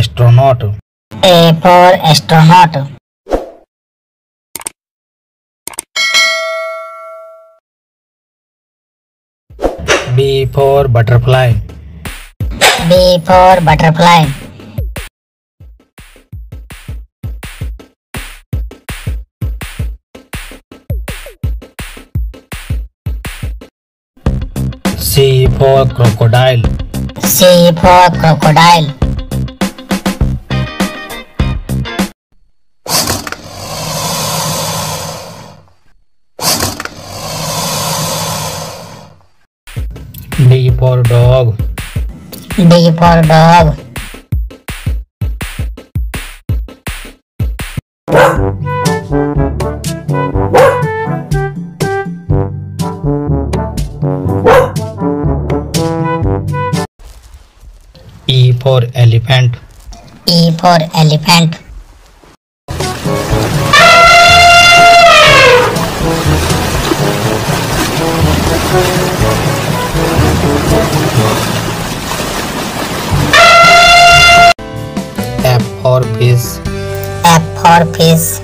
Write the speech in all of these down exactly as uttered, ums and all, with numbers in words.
astronaut. A for astronaut. B for butterfly. B for butterfly. C for crocodile. C for crocodile. D for dog. D for dog. E for elephant. E for elephant. F for fish. F for fish.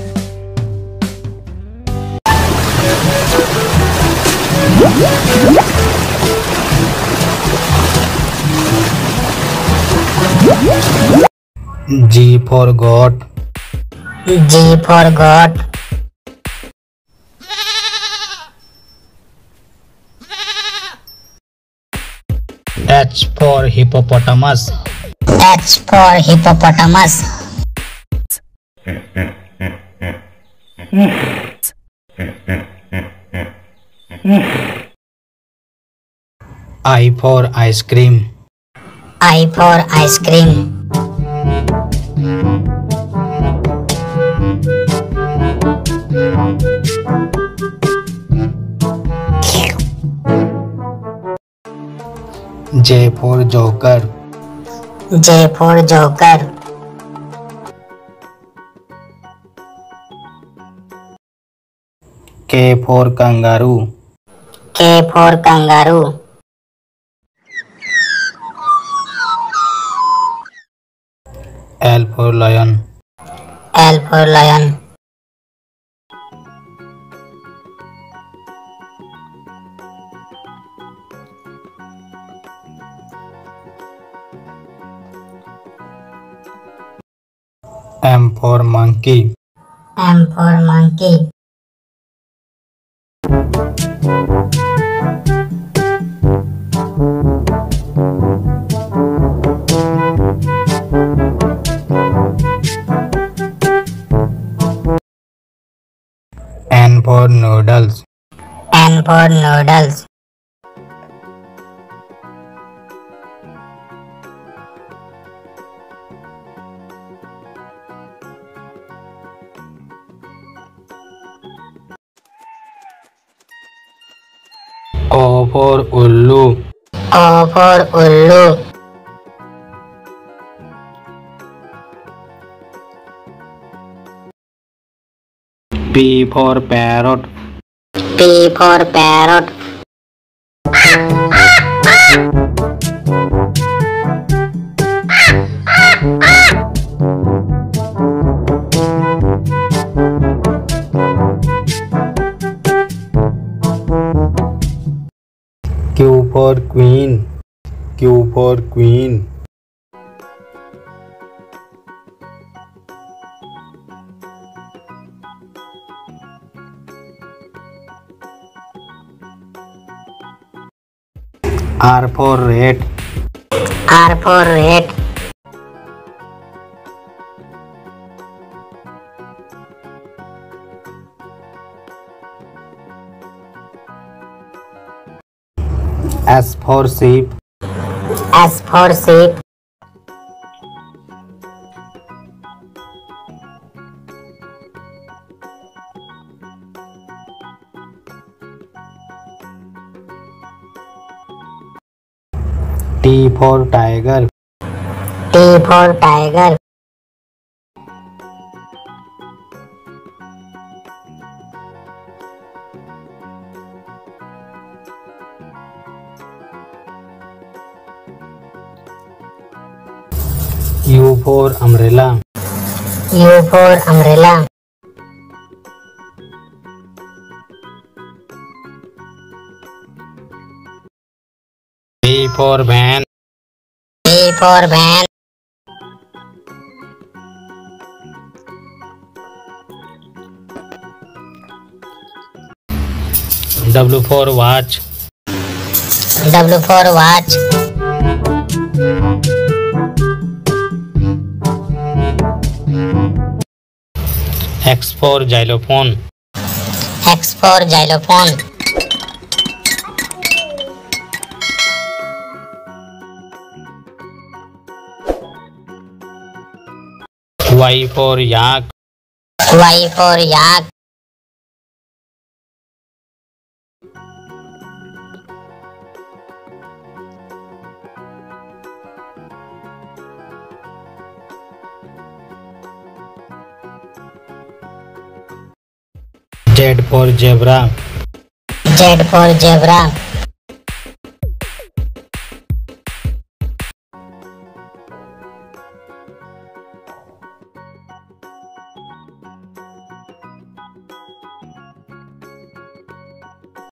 G for goat. G for goat. H for hippopotamus. H for hippopotamus. I for ice cream. I for ice cream. J for joker. J for joker. K for kangaroo. K for kangaroo. L for lion. L for lion. M for monkey. M for monkey. N for noodles. N for noodles. O for ullu. O for ullu. P for parrot. P for parrot. Q for queen. Q for queen. R for rat. R for rat. S for sheep. S for sheep. T for tiger. T for tiger. U for umbrella. U for umbrella. V for van. V for van. W for watch. W for watch. X for xylophone. X for xylophone. Y for yak. Y for yak. Z for zebra. Z for zebra.